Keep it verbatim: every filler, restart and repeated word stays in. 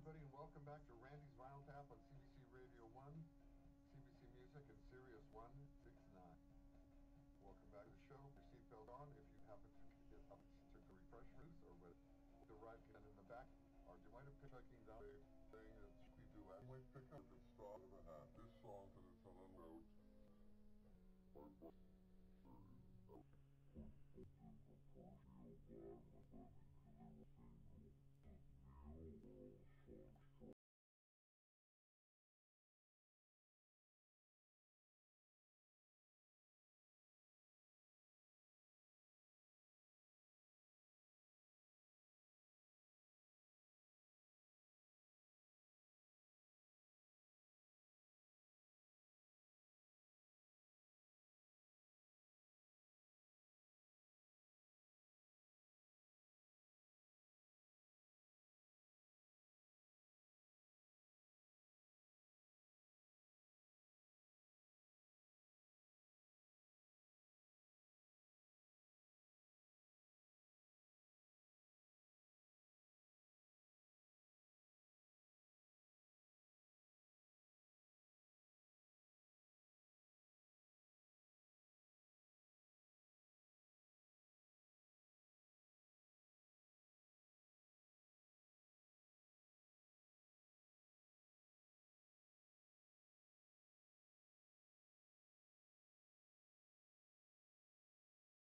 everybody, and welcome back to Randy's Vinyl Tap on C B C Radio one, C B C Music, and Sirius one sixty-nine. Welcome back to the show. Your seatbelt on if you happen to get up to refreshments or with the ride can in the back. Or do you mind if checking down a thing that we do? I might pick up the straw of a hat.